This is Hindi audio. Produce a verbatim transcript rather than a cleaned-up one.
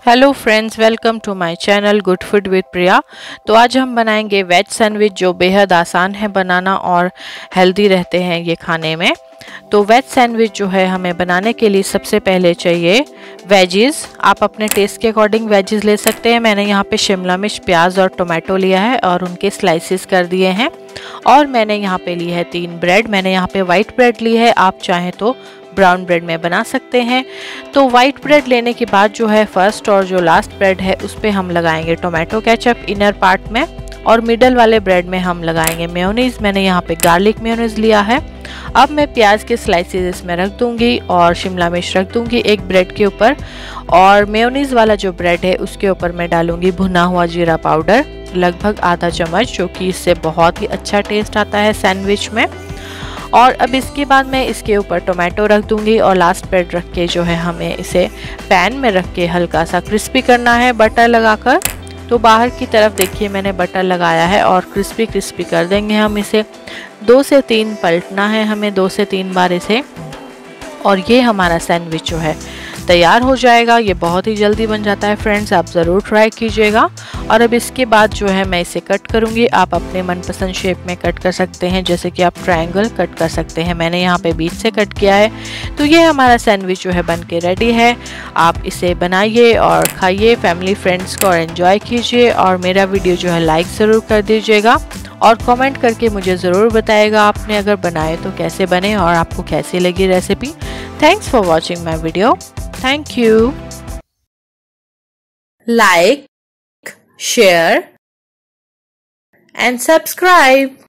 Hello friends, welcome to my channel good food with Priya. तो आज हम बनाएंगे वेज सैंडविच जो बेहद आसान है बनाना और हेल्दी रहते हैं ये खाने में। तो वेज सैंडविच जो है हमें बनाने के लिए सबसे पहले चाहिए वेजीज। आप अपने टेस्ट के अकॉर्डिंग वेजीज ले सकते हैं। मैंने यहाँ पे शिमला मिर्च, प्याज और टोमेटो लिया है और उनके स्लाइसिस कर दिए हैं। और मैंने यहाँ पे ली है तीन ब्रेड। मैंने यहाँ पे वाइट ब्रेड ली है, आप चाहें तो ब्राउन ब्रेड में बना सकते हैं। तो वाइट ब्रेड लेने के बाद जो है फर्स्ट और जो लास्ट ब्रेड है उस पर हम लगाएंगे टोमेटो केचप इनर पार्ट में, और मिडल वाले ब्रेड में हम लगाएंगे मेयोनीज। मैंने यहाँ पे गार्लिक मेयोनीज लिया है। अब मैं प्याज के स्लाइसेस इसमें रख दूंगी और शिमला मिर्च रख दूंगी एक ब्रेड के ऊपर, और मेयोनीज वाला जो ब्रेड है उसके ऊपर मैं डालूंगी भुना हुआ जीरा पाउडर लगभग आधा चम्मच, जो कि इससे बहुत ही अच्छा टेस्ट आता है सैंडविच में। और अब इसके बाद मैं इसके ऊपर टोमेटो रख दूंगी और लास्ट ब्रेड रख के जो है हमें इसे पैन में रख के हल्का सा क्रिस्पी करना है बटर लगाकर। तो बाहर की तरफ देखिए मैंने बटर लगाया है और क्रिस्पी क्रिस्पी कर देंगे हम इसे। दो से तीन पलटना है हमें, दो से तीन बार इसे, और ये हमारा सैंडविच जो है तैयार हो जाएगा। ये बहुत ही जल्दी बन जाता है फ्रेंड्स, आप ज़रूर ट्राई कीजिएगा। और अब इसके बाद जो है मैं इसे कट करूँगी। आप अपने मनपसंद शेप में कट कर सकते हैं, जैसे कि आप ट्रायंगल कट कर सकते हैं। मैंने यहाँ पे बीच से कट किया है। तो ये हमारा सैंडविच जो है बन के रेडी है। आप इसे बनाइए और खाइए फैमिली फ्रेंड्स को और एंजॉय कीजिए। और मेरा वीडियो जो है लाइक ज़रूर कर दीजिएगा और कमेंट करके मुझे ज़रूर बताइएगा आपने अगर बनाए तो कैसे बने और आपको कैसी लगी recipe. Thanks for watching my video. Thank you. Like, share and subscribe.